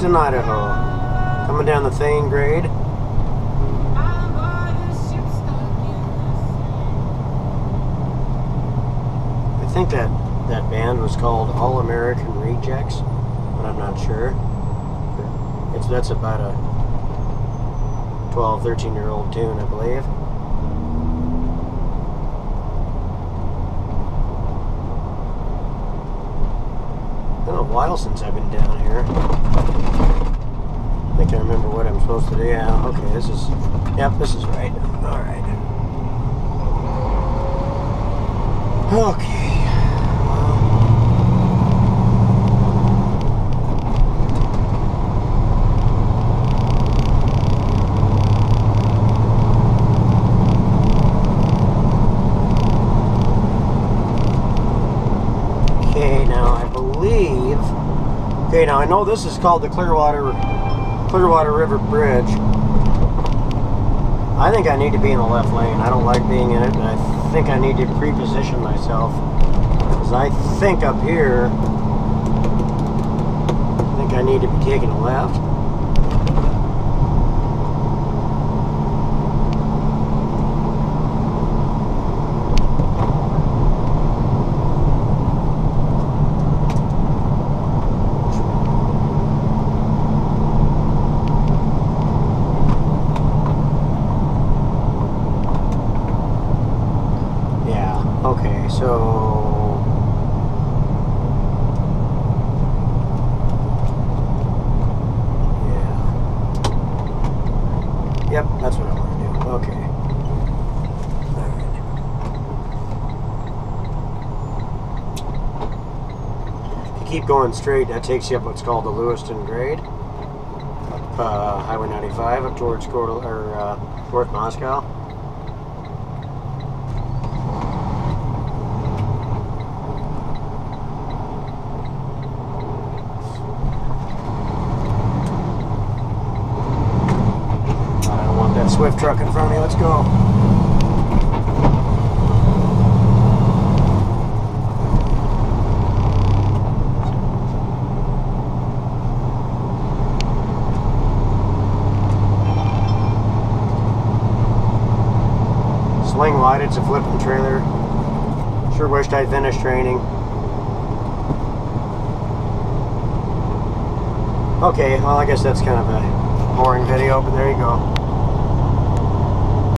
Lewiston, Idaho. Coming down the Thain grade. I think that band was called All American Rejects, but I'm not sure. That's about a 12, 13-year-old tune, I believe. It's been a while since I've been down here. I think I remember what I'm supposed to do. Yeah, okay, this is right. Alright. Okay. Okay, now I know this is called the Clearwater River Bridge. I think I need to be in the left lane. I don't like being in it, and I think I need to pre-position myself. Because I think up here, I need to be taking a left. Okay, so yeah, yep, that's what I want to do. Okay, all right. If you keep going straight, that takes you up what's called the Lewiston grade, up Highway 95 up towards North Moscow. Swift truck in front of me, let's go. Swing wide, it's a flipping trailer. Sure wished I'd finished training. Okay, well I guess that's kind of a boring video, but there you go.